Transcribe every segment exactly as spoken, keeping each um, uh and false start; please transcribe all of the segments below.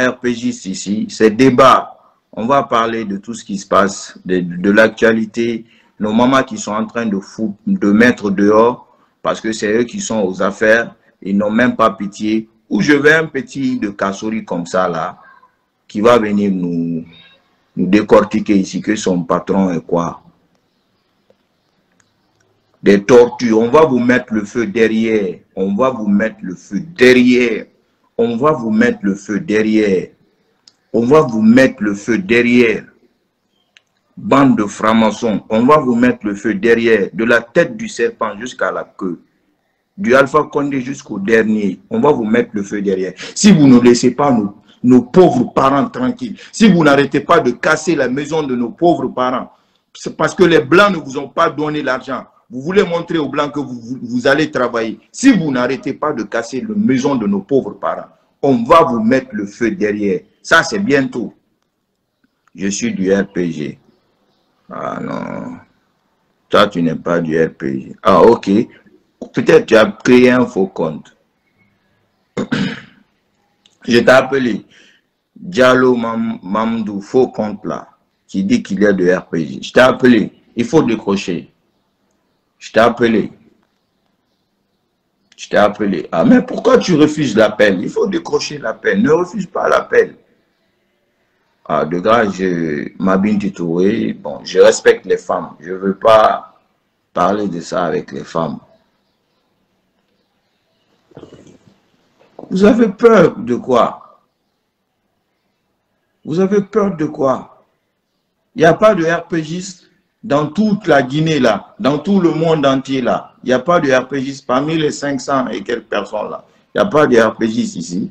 R P J ici, c'est débat. On va parler de tout ce qui se passe, de, de l'actualité, nos mamans qui sont en train de, foutre, de mettre dehors, parce que c'est eux qui sont aux affaires, ils n'ont même pas pitié. Ou je vais un petit de Kassori comme ça, là, qui va venir nous, nous décortiquer ici, que son patron est quoi? Des tortues, on va vous mettre le feu derrière, on va vous mettre le feu derrière, on va vous mettre le feu derrière, on va vous mettre le feu derrière. Bande de francs-maçons, on va vous mettre le feu derrière, de la tête du serpent jusqu'à la queue, du Alpha Condé jusqu'au dernier, on va vous mettre le feu derrière. Si vous ne laissez pas nos, nos pauvres parents tranquilles, si vous n'arrêtez pas de casser la maison de nos pauvres parents, c'est parce que les Blancs ne vous ont pas donné l'argent. Vous voulez montrer aux Blancs que vous, vous, vous allez travailler. Si vous n'arrêtez pas de casser la maison de nos pauvres parents, on va vous mettre le feu derrière. Ça, c'est bientôt. Je suis du R P G. Ah non. Toi, tu n'es pas du R P G. Ah, ok. Peut-être tu as créé un faux compte. Je t'ai appelé Diallo Mam Mamdou, faux compte là, qui dit qu'il est de R P G. Je t'ai appelé. Il faut décrocher. Je t'ai appelé. Je t'ai appelé. Ah, mais pourquoi tu refuses l'appel? Il faut décrocher l'appel. Ne refuse pas l'appel. Ah, de grâce, je m'abîme du Touré. Bon, je respecte les femmes. Je ne veux pas parler de ça avec les femmes. Vous avez peur de quoi? Vous avez peur de quoi? Il n'y a pas de RPGiste dans toute la Guinée là, dans tout le monde entier là. Il n'y a pas de RPGiste parmi les cinq cents et quelques personnes là. Il n'y a pas de RPGiste ici.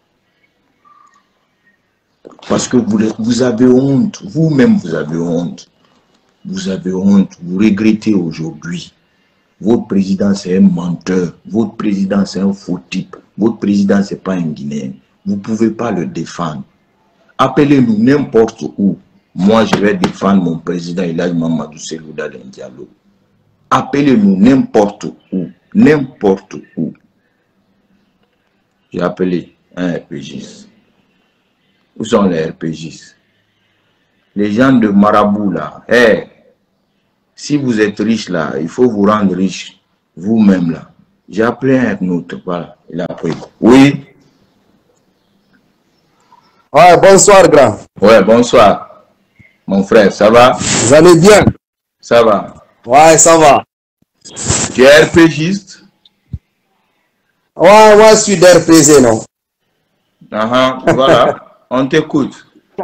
Parce que vous, vous avez honte. Vous-même, vous avez honte. Vous avez honte. Vous regrettez aujourd'hui. Votre président, c'est un menteur. Votre président, c'est un faux type. Votre président, ce n'est pas un Guinéen. Vous ne pouvez pas le défendre. Appelez-nous n'importe où. Moi, je vais défendre mon président Elhadji Mamadou Cellou Dalein Diallo. Appelez-nous n'importe où. N'importe où. J'ai appelé un R P Giste. Où sont les R P Giste? Les gens de Marabout là. Hey, si vous êtes riche là, il faut vous rendre riche vous-même là. J'ai appelé un autre. Voilà, il a pris. Oui. Ouais, bonsoir grand. Ouais, bonsoir. Mon frère, ça va? Vous allez bien? Ça va. Ouais, ça va. Tu es RPGiste? Ouais, moi je suis d'R P G, non? Ah, uh-huh, voilà. On t'écoute.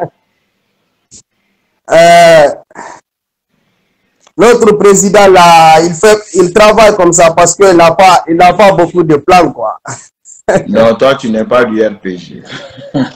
Euh, notre président là, il fait, il travaille comme ça parce qu'il n'a pas, il n'a pas beaucoup de plans quoi. Non, toi tu n'es pas du R P G. Non,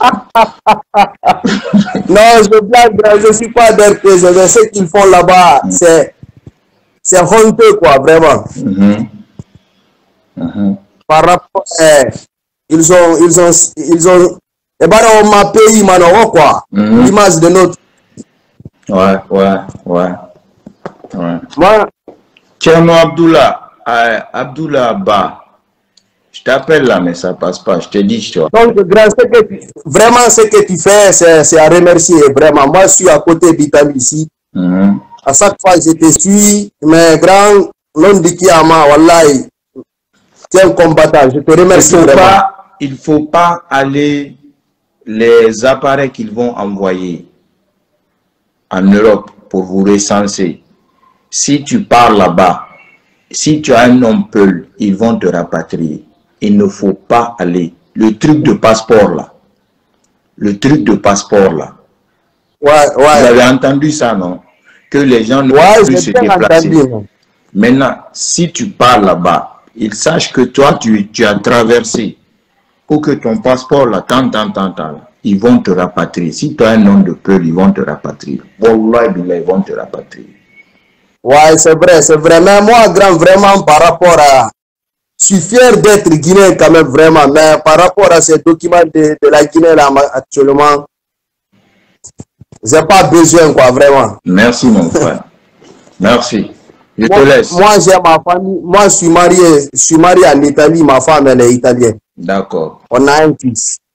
je blague, je suis pas d'R P G, mais ce qu'ils font là-bas, mm. c'est, c'est honteux quoi, vraiment. Mm-hmm. Mm-hmm. Par rapport, eh, ils ont, ils ont, ils ont, et ben on m'a payé maintenant quoi, mm-hmm. L'image de notre. Ouais, ouais, ouais. Ouais. Moi, Tcherno Abdullah, euh, Abdullah Ba, je t'appelle là, mais ça passe pas, je te dis, je te... Donc, grand, ce que tu, vraiment, ce que tu fais, c'est à remercier, vraiment. Moi, je suis à côté d'Italie ici. Mm-hmm. À chaque fois, je te suis, mais grand, l'homme de Kiyama, wallahi, tu es un combattant, je te remercie il faut vraiment. Pas, il ne faut pas aller les appareils qu'ils vont envoyer en Europe pour vous recenser. Si tu pars là-bas, si tu as un nom peul, ils vont te rapatrier. Il ne faut pas aller. Le truc de passeport là. Le truc de passeport là. Ouais, ouais. Vous avez entendu ça, non? Que les gens ne ouais, peuvent plus se déplacer. Entendu. Maintenant, si tu pars là-bas, ils sachent que toi, tu, tu as traversé. Ou que ton passeport là, tant, tant, tant, tant, ils vont te rapatrier. Si tu as un nom de peul, ils vont te rapatrier. Wallah, ils vont te rapatrier. Ouais, c'est vrai, c'est vrai. Mais moi, grand, vraiment, par rapport à... Je suis fier d'être Guinéen quand même, vraiment. Mais par rapport à ces documents de, de la Guinée, là, actuellement, j'ai pas besoin, quoi, vraiment. Merci, mon frère. Merci. Je moi, te laisse. Moi, j'ai ma famille. Moi, je suis marié. Je suis marié en Italie. Ma femme, elle est italienne. D'accord. On a un fils.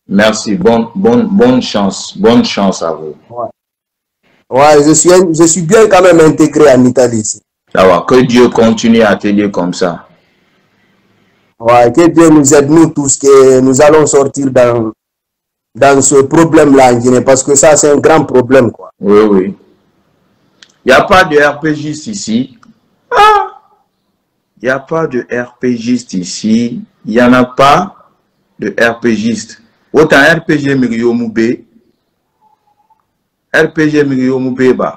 Merci. Bonne, bonne, bonne chance. Bonne chance à vous. Ouais, ouais je, suis, je suis bien quand même intégré en Italie ici. Alors, que Dieu continue à t'aider comme ça. Ouais, que Dieu nous aide, nous tous, que nous allons sortir dans, dans ce problème-là en Guinée, parce que ça, c'est un grand problème, quoi. Oui, oui. Il n'y a pas de R P Giste ici. Ah! Il n'y a pas de R P Giste ici. Il n'y en a pas de R P Giste. Autant R P G Miriyomoube. R P G Miriyomoube, bah.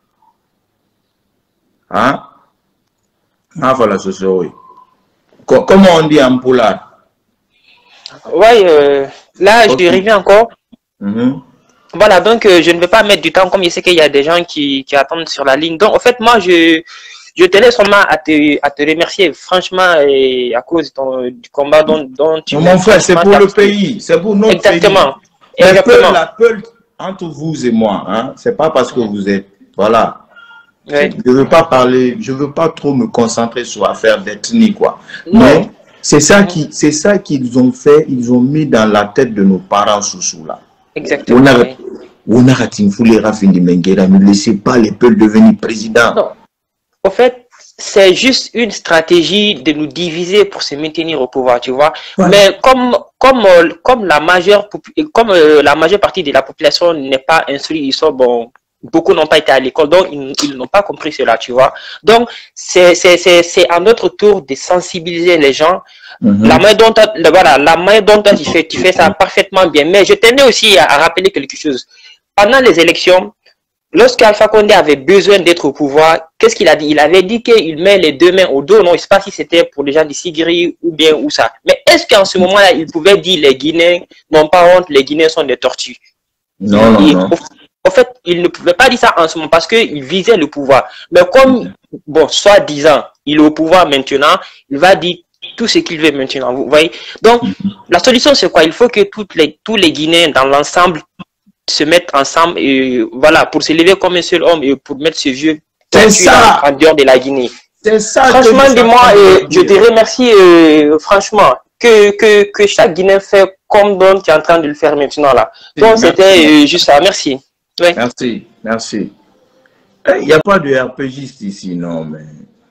Hein? Ah, voilà, ce soir. Comment on dit en poulard? Oui, euh, là, okay. Je reviens encore. Mm-hmm. Voilà, donc euh, je ne vais pas mettre du temps, comme je sais qu'il y a des gens qui, qui attendent sur la ligne. Donc, en fait, moi, je, je tenais seulement à te, à te remercier, franchement, et à cause de ton, du combat dont, dont tu... Non, mon frère, c'est pour le pays, c'est pour notre Exactement. pays. Exactement. La peur entre vous et moi, hein, c'est pas parce que vous êtes... Voilà. Ouais. Je ne veux pas parler, je ne veux pas trop me concentrer sur l'affaire d'ethnie, quoi. Non. Mais c'est ça qui, c'est ça qu'ils ont fait, ils ont mis dans la tête de nos parents sous là. Exactement. On a ne laissez pas les peuples devenir président. Non. En fait, c'est juste une stratégie de nous diviser pour se maintenir au pouvoir, tu vois. Ouais. Mais comme, comme, comme, la majeure, comme euh, la majeure partie de la population n'est pas instruite, ils sont bon. Beaucoup n'ont pas été à l'école, donc ils, ils n'ont pas compris cela, tu vois. Donc, c'est à notre tour de sensibiliser les gens. Mm-hmm. La main dont, voilà, la main dont tu fais, tu fais ça parfaitement bien. Mais je tenais aussi à, à rappeler quelque chose. Pendant les élections, lorsque Alpha Condé avait besoin d'être au pouvoir, qu'est-ce qu'il a dit? Il avait dit qu'il met les deux mains au dos. Non, je ne sais pas si c'était pour les gens de Sigiri ou bien où ça. Mais est-ce qu'en ce moment-là, il pouvait dire les Guinéens n'ont pas honte, les Guinéens sont des tortues? Non, non, et, non. En fait, il ne pouvait pas dire ça en ce moment parce qu'il visait le pouvoir. Mais comme, bon, soi-disant, il est au pouvoir maintenant, il va dire tout ce qu'il veut maintenant. Vous voyez? Donc, la solution, c'est quoi? Il faut que toutes les, tous les Guinéens dans l'ensemble se mettent ensemble et voilà, pour se lever comme un seul homme et pour mettre ce vieux ça en dehors de la Guinée. C'est ça. Franchement, dis-moi, euh, je te remercie, euh, franchement, que, que, que chaque Guinéen fait comme Don qui est en train de le faire maintenant là. Donc, c'était euh, juste ça. Merci. Ouais. Merci, merci. Il n'y a pas de R P Giste ici, non, mais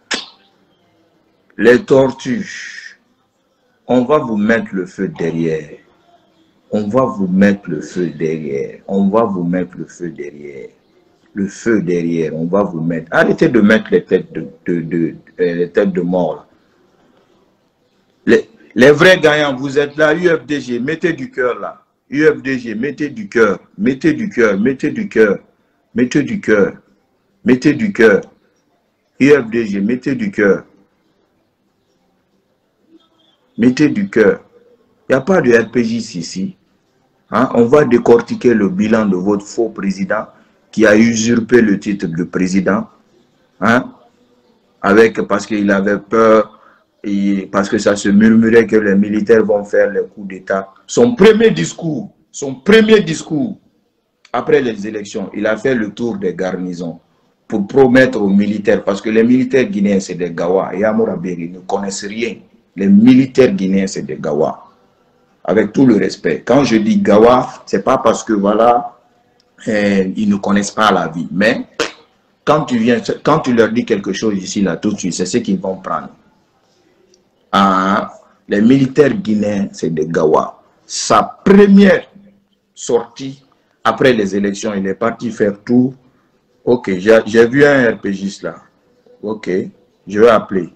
les tortues, on va vous mettre le feu derrière. On va vous mettre le feu derrière. On va vous mettre le feu derrière. Le feu derrière, on va vous mettre. Arrêtez de mettre les têtes de, de, de, de les têtes de mort. Les, les vrais gagnants, vous êtes là, U F D G, mettez du cœur là. U F D G, mettez du cœur, mettez du cœur, mettez du cœur, mettez du cœur, mettez du cœur. U F D G, mettez du cœur. Mettez du cœur. Il n'y a pas de R P J ici. Hein? On va décortiquer le bilan de votre faux président qui a usurpé le titre de président. Hein? Avec, parce qu'il avait peur. Et parce que ça se murmurait que les militaires vont faire les coups d'État. Son premier discours, son premier discours, après les élections, il a fait le tour des garnisons pour promettre aux militaires, parce que les militaires guinéens, c'est des Gawa, et Amoraberi, ils ne connaissent rien. Les militaires guinéens, c'est des Gawa. Avec tout le respect. Quand je dis Gawa, c'est pas parce que, voilà, eh, ils ne connaissent pas la vie. Mais, quand tu viens, quand tu leur dis quelque chose ici, là, tout de suite, c'est ce qu'ils vont prendre. Ah, les militaires guinéens, c'est des Gawa. Sa première sortie après les élections, il est parti faire tout. Ok, j'ai vu un R P Giste là. Ok, je vais appeler.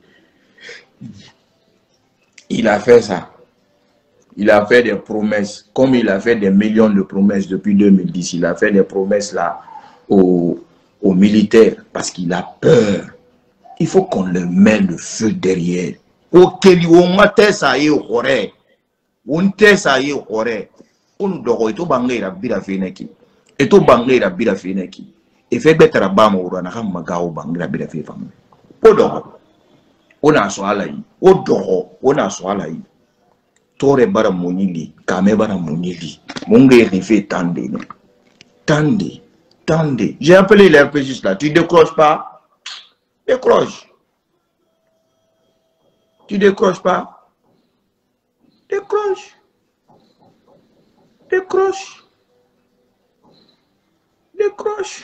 Il a fait ça. Il a fait des promesses. Comme il a fait des millions de promesses depuis deux mille dix, il a fait des promesses là aux, aux militaires parce qu'il a peur. Il faut qu'on le mette le feu derrière. Ok, on m'a ça y est au corée. On t'a ça y est au corée. On doit être bangé la bira feneki. Et tout bangé la bira feneki. Et fait bête la bama ou la magao bangé la bira feneki. Odo. On a so alaï. Odo. On a so alaï. Tore bara monili. Kame bara monili. Mongé rivé tande. Tande. Tande. J'ai appelé l'R P J là. Tu décroches pas? Décroche. Tu décroches pas? Décroche. Décroche. Décroche.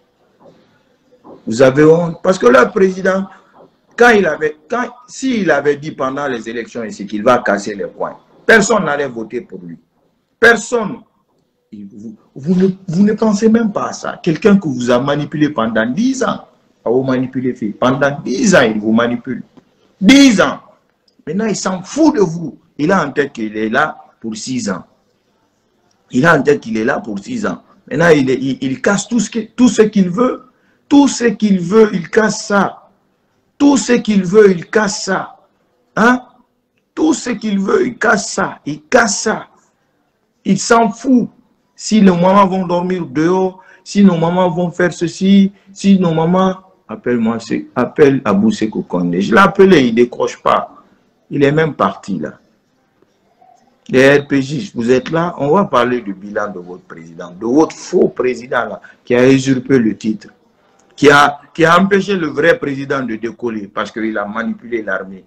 Vous avez honte. Parce que le président, quand il avait, quand, s'il avait dit pendant les élections ici qu'il va casser les poings, personne n'allait voter pour lui. Personne. Vous, vous, ne, vous ne pensez même pas à ça. Quelqu'un que vous a manipulé pendant dix ans, a vous manipulé pendant dix ans, il vous manipule. dix ans. Maintenant, il s'en fout de vous. Il a en tête qu'il est là pour six ans. Il a en tête qu'il est là pour six ans. Maintenant, il, il, il casse tout ce qu'il tout ce qu'il veut. Tout ce qu'il veut, il casse ça. Tout ce qu'il veut, il casse ça. Hein? Tout ce qu'il veut, il casse ça. Il casse ça. Il s'en fout. Si nos mamans vont dormir dehors, si nos mamans vont faire ceci, si nos mamans... Appelle-moi, appelle Abou Sékou Kondé. Je l'ai appelé, il ne décroche pas. Il est même parti là. Les R P J, vous êtes là, on va parler du bilan de votre président, de votre faux président là, qui a usurpé le titre, qui a, qui a empêché le vrai président de décoller parce qu'il a manipulé l'armée.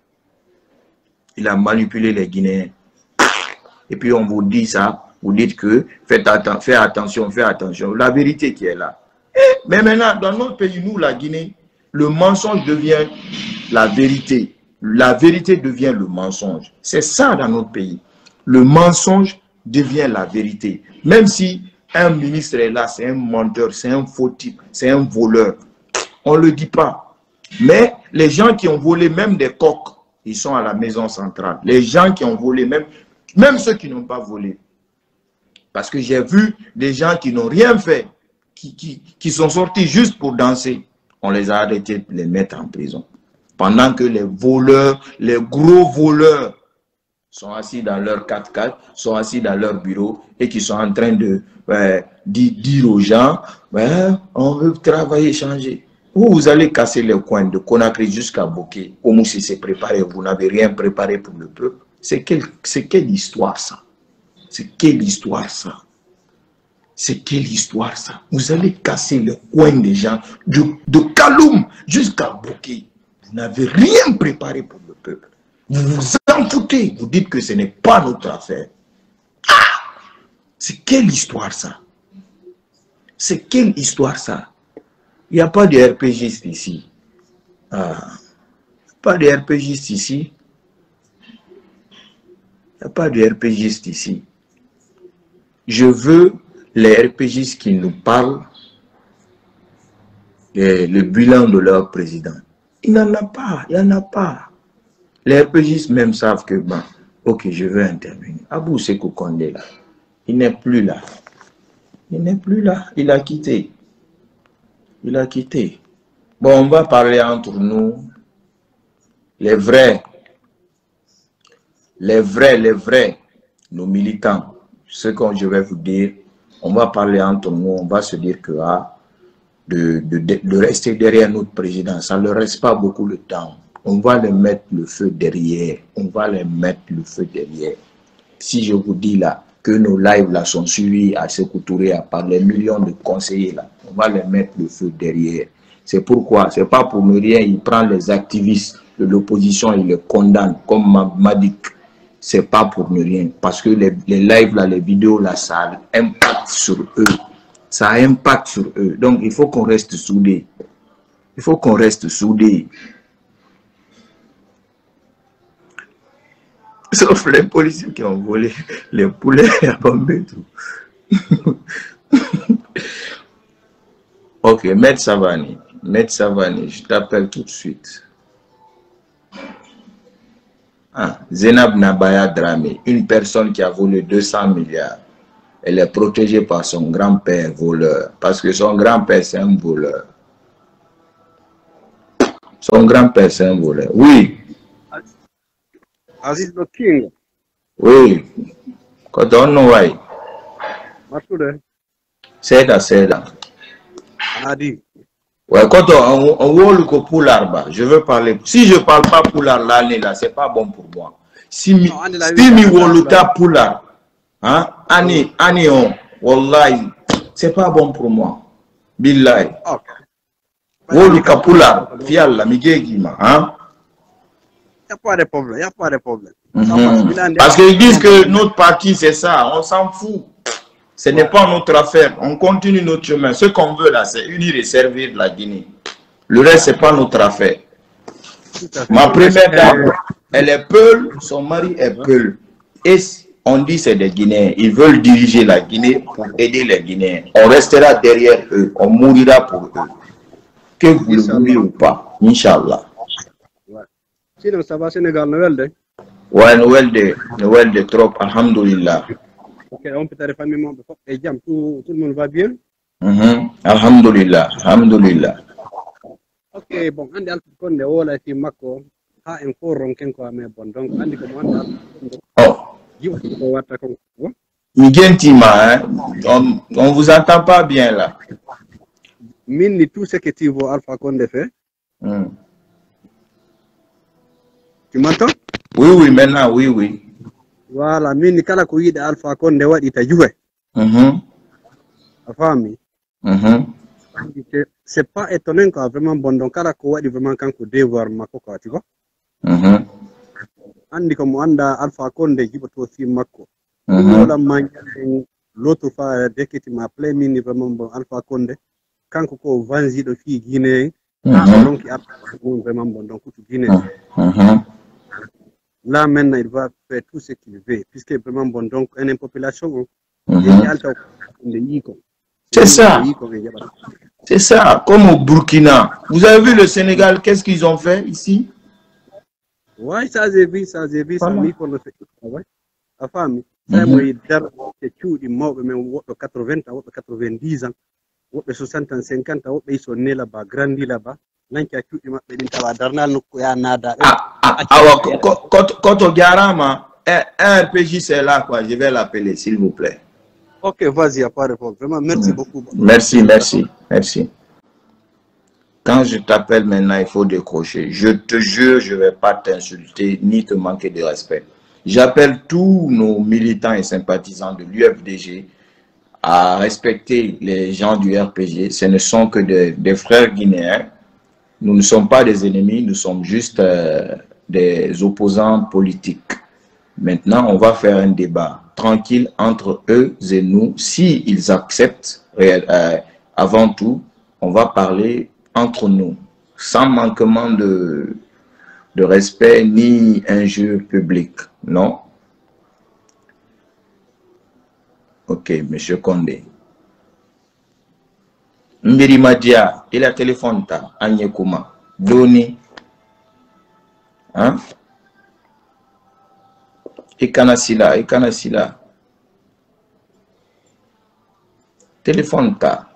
Il a manipulé les Guinéens. Et puis on vous dit ça, vous dites que faites, atten faites attention, faites attention. La vérité qui est là. Et, mais maintenant, dans notre pays, nous, la Guinée, le mensonge devient la vérité. La vérité devient le mensonge. C'est ça dans notre pays. Le mensonge devient la vérité. Même si un ministre est là, c'est un menteur, c'est un faux type, c'est un voleur. On ne le dit pas. Mais les gens qui ont volé même des coques, ils sont à la maison centrale. Les gens qui ont volé, même, même ceux qui n'ont pas volé. Parce que j'ai vu des gens qui n'ont rien fait, qui, qui, qui sont sortis juste pour danser. On les a arrêtés de les mettre en prison. Pendant que les voleurs, les gros voleurs, sont assis dans leur quatre-quatre, sont assis dans leur bureau et qui sont en train de euh, dire aux gens, ouais, on veut travailler, changer. Vous, vous allez casser les coins de Conakry jusqu'à Boké. Comme si c'est préparé, vous n'avez rien préparé pour le peuple. C'est quelle, c'est quelle histoire ça? C'est quelle histoire ça? C'est quelle histoire ça? Vous allez casser les coins des gens de, de Kaloum jusqu'à Boké. Vous n'avez rien préparé pour le peuple. Vous vous en foutez. Vous dites que ce n'est pas notre affaire. Ah! C'est quelle histoire ça? C'est quelle histoire ça? Il n'y a pas de R P Gistes ici. Ah. Pas de R P Gistes ici. Il n'y a pas de R P Gistes ici. Je veux les R P Gistes qui nous parlent de, le bilan de leur président. Il n'en a pas, il n'y en a pas. Les R P Gistes même savent que, bon, ok, je veux intervenir. Abou Sékou Kondé, là, il n'est plus là. Il n'est plus là, il a quitté. Il a quitté. Bon, on va parler entre nous, les vrais, les vrais, les vrais, nos militants. Ce que je vais vous dire, on va parler entre nous, on va se dire que, ah, de, de, de, de rester derrière notre président, ça ne leur reste pas beaucoup de temps. On va les mettre le feu derrière. On va les mettre le feu derrière. Si je vous dis là que nos lives là sont suivis à Sékou Touré par les millions de conseillers là, on va les mettre le feu derrière. C'est pourquoi, c'est pas pour ne rien, il prend les activistes de l'opposition, il les condamne comme Madik. C'est pas pour ne rien. Parce que les, les lives là, les vidéos là, ça a un impact sur eux. Ça a un impact sur eux. Donc il faut qu'on reste soudés. Il faut qu'on reste soudés. Sauf les policiers qui ont volé les poulets à bomber tout. Ok, Maître Savani. Maître Savani, je t'appelle tout de suite. Ah, Zenab Nabaya Dramé, une personne qui a volé deux cents milliards. Elle est protégée par son grand-père voleur. Parce que son grand-père, c'est un voleur. Son grand-père, c'est un voleur. Oui. Aziz the King. Oui. Quand on know why. C'est ça, c'est ça. Adi. Ouais, quand on, on voit le pour l'arbre, je veux parler. Si je ne parle pas pour l'année là, c'est pas bon pour moi. Si mi, si mi woluka pour l'arbre, hein, année, année on, wallahi, c'est pas bon pour moi. Billahi. Woluka pour l'arbre, fial la migé guima, hein. Il n'y a pas de problème, il n'y a pas de problème. Mm-hmm. Parce qu'ils disent que notre parti, c'est ça. On s'en fout. Ce n'est pas notre affaire. On continue notre chemin. Ce qu'on veut là, c'est unir et servir la Guinée. Le reste, ce n'est pas notre affaire. Ma première dame, elle est Peul, son mari est Peul. Et on dit c'est des Guinéens. Ils veulent diriger la Guinée pour aider les Guinéens. On restera derrière eux. On mourira pour eux. Que vous le voulez ou pas. Inch'Allah. Sinon, ça va Sénégal, Noël de Ouais, Noël de, Noël de trop, alhamdoulilah. Ok, on peut te famille, et tout, tout le monde va bien? Mm-hmm. Alhamdulillah, alhamdulillah. Ok, bon, andi al konde wala fi makko ha en forum ken ko mais bon donc andi ko mo anda oh jiwa ko watta ko Migentima, hein? On on vous entend pas bien là. Mini tout ce que tu vois Alpha Condé fait. Mm. Tu m'entends? Oui, oui, maintenant, oui, oui. Voilà, mini kala ko yide Alpha Condé wadi ta juwe. Mhm. A fami. Mhm. C'est pas étonnant quoi vraiment bon donc kala ko wadi vraiment kanko devoir makko quoi tu vois. Mhm. Andi ko mo anda Alpha Condé jibato fi makko. Mhm. Wala man l'autre fois dès que tu m'as appelé mini vraiment bon Alpha Condé kanko ko vanzi do fi Guinée. Mhm. Donc il a vraiment bon donc tout Guinée. Mhm. Là maintenant il va faire tout ce qu'il veut puisque vraiment bon donc une population c'est ça. C'est ça, comme au Burkina. Vous avez vu le Sénégal, qu'est-ce qu'ils ont fait ici? Oui, ça j'ai vu, ça j'ai vu, ça m'a fait le travail. La femme, ça m'a dit que tu dis moi, mais quatre-vingts ans, quatre-vingt-dix ans, soixante ans, cinquante ans, ils sont nés là-bas, grandis là-bas. Ah, ah, quand on garama, un R P J c'est là, quoi. Je vais l'appeler, s'il vous plaît. Ok, vas-y, à pas répondre. Vraiment, merci beaucoup. Merci, merci, merci. Quand je t'appelle maintenant, il faut décrocher. Je te jure, je ne vais pas t'insulter ni te manquer de respect. J'appelle tous nos militants et sympathisants de l'U F D G à respecter les gens du R P G. Ce ne sont que des, des frères guinéens. Nous ne sommes pas des ennemis, nous sommes juste euh, des opposants politiques. Maintenant, on va faire un débat tranquille entre eux et nous. S'ils acceptent, euh, avant tout, on va parler entre nous, sans manquement de, de respect ni injure publique. Non? Ok, Monsieur Condé. Mbiri Madia, il a téléphone ta, Anyekuma, Doni, hein? Ikanasila, Ikanasila. Téléphone ta.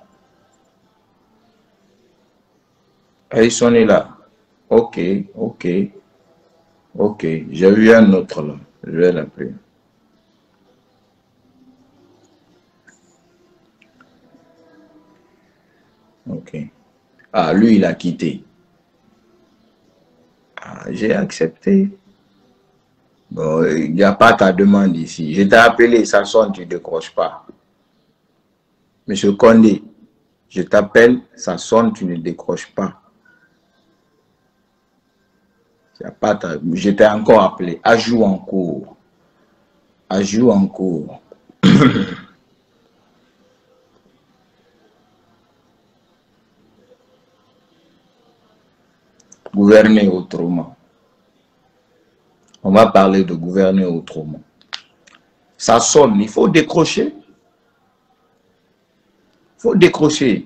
Elle sonne là. Ok, ok, ok. J'ai vu un autre là. Je vais l'appeler. Ok. Ah, lui, il a quitté. Ah, j'ai accepté. Bon, il n'y a pas ta demande ici. Je t'ai appelé, ça sonne, tu ne décroches pas. Monsieur Condé, je t'appelle, ça sonne, tu ne décroches pas. Il y a pas ta... Je t'ai encore appelé. Ajout en cours. Ajout en cours. Gouverner autrement. On va parler de gouverner autrement. Ça sonne, il faut décrocher. Il faut décrocher.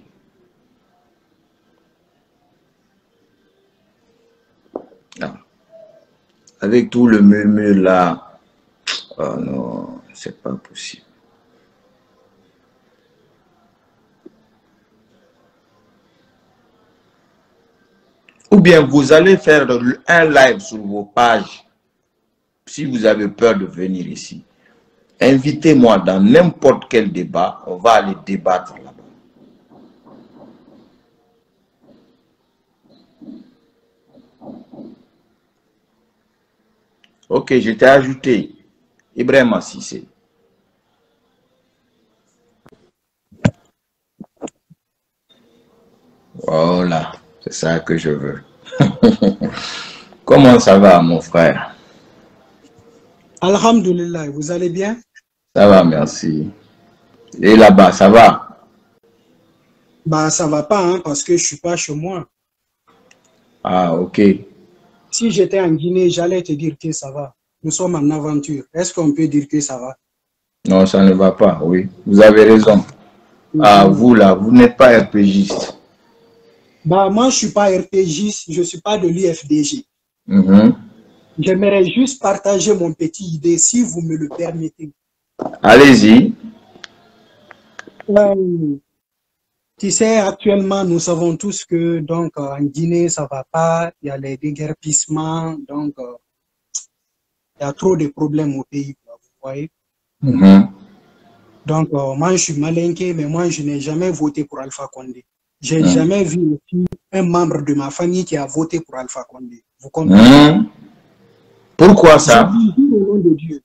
Ah. Avec tout le murmure là, oh non, c'est pas possible. Ou bien vous allez faire un live sur vos pages. Si vous avez peur de venir ici, invitez-moi dans n'importe quel débat, on va aller débattre là-bas. Ok, je t'ai ajouté Ibrahima Cissé. Voilà, c'est ça que je veux. Comment ça va, mon frère? Alhamdulillah, vous allez bien? Ça va, merci. Et là-bas, ça va? Bah, ça va pas, hein, parce que je suis pas chez moi. Ah, ok. Si j'étais en Guinée, j'allais te dire que ça va. Nous sommes en aventure. Est-ce qu'on peut dire que ça va? Non, ça ne va pas, oui. Vous avez raison. Ah, vous là, vous n'êtes pas RPGiste. Bah, moi, je suis pas RPGiste, je suis pas de l'U F D G. Mm-hmm. J'aimerais juste partager mon petit idée, si vous me le permettez. Allez-y. Euh, tu sais, actuellement, nous savons tous que donc en Guinée, ça va pas. Il y a les déguerpissements, donc euh, il y a trop de problèmes au pays, quoi, vous voyez. Mm-hmm. Donc, euh, moi, je suis malinqué, mais moi, je n'ai jamais voté pour Alpha Condé. J'ai Mm-hmm. jamais vu aussi un membre de ma famille qui a voté pour Alpha Condé. Vous comprenez? Mm-hmm. Pourquoi ça? Je dis au nom de Dieu.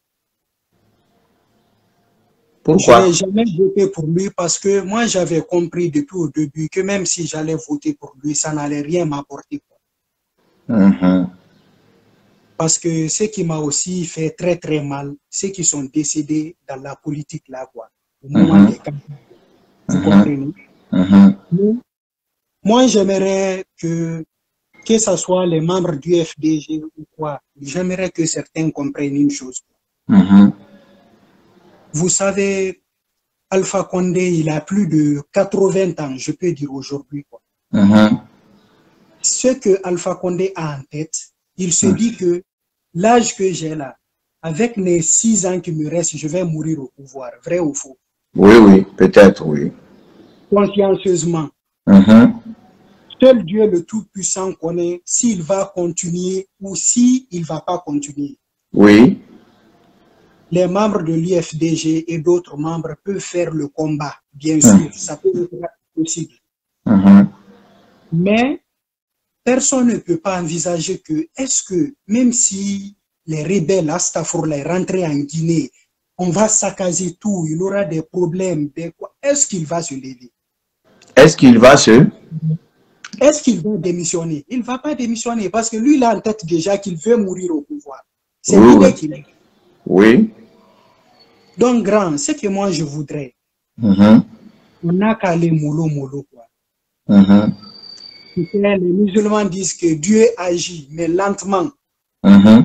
Pourquoi? Je n'ai jamais voté pour lui parce que moi, j'avais compris depuis au début que même si j'allais voter pour lui, ça n'allait rien m'apporter. Mm-hmm. Parce que ce qui m'a aussi fait très très mal, ceux qui sont décédés dans la politique là, quoi, au moment Mm-hmm. des campagnes. Vous Mm-hmm. comprenez? Mm-hmm. Moi, j'aimerais que, que ce soit les membres du F D G ou quoi, j'aimerais que certains comprennent une chose. Mm-hmm. Vous savez, Alpha Condé, il a plus de quatre-vingts ans, je peux dire aujourd'hui. Mm-hmm. Ce que Alpha Condé a en tête, il se dit que l'âge que j'ai là, avec mes six ans qui me restent, je vais mourir au pouvoir. Vrai ou faux? Oui, oui, peut-être, oui. Consciencieusement. Mm-hmm. Seul Dieu le Tout-Puissant connaît s'il va continuer ou s'il ne va pas continuer. Oui. Les membres de l'U F D G et d'autres membres peuvent faire le combat, bien Mm. sûr, ça peut être possible. Mm-hmm. Mais personne ne peut pas envisager que, est-ce que même si les rebelles Astafourla rentrent en Guinée, on va saccager tout, il y aura des problèmes, des quoi, est-ce qu'il va se lever? Est-ce qu'il va se... Est-ce qu'il va démissionner? Il ne va pas démissionner parce que lui, il a en tête déjà qu'il veut mourir au pouvoir. C'est Oui, l'idée oui. qu'il a. Oui. Donc, grand, ce que moi je voudrais, Mm-hmm. on n'a qu'à aller mollo mollo, quoi. Mm-hmm. Les musulmans disent que Dieu agit, mais lentement. Mm-hmm.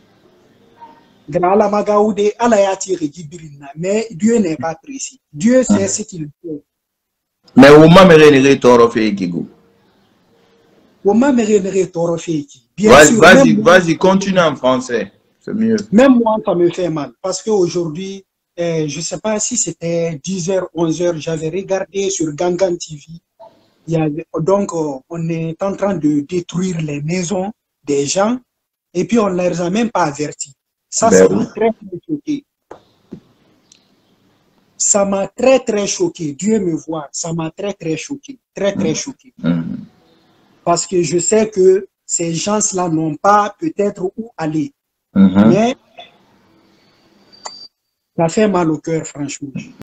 Mais Dieu n'est pas précis. Dieu sait ce qu'il fait. Mais au moment où toro fait Kigo. Bien Vas-y, sûr, vas-y, même, vas-y, continue en français. C'est mieux. même moi, ça me fait mal. Parce qu'aujourd'hui, eh, je ne sais pas si c'était dix heures, onze heures, j'avais regardé sur Gangan T V. Il y a, donc, euh, on est en train de détruire les maisons des gens et puis on ne les a même pas avertis. Ça, Ben ça oui. m'a très, très choqué. Ça m'a très, très choqué. Dieu me voit. Ça m'a très, très choqué. Très, très choqué. Mm-hmm. Parce que je sais que ces gens-là n'ont pas peut-être où aller. Mm-hmm. Mais ça fait mal au cœur, franchement.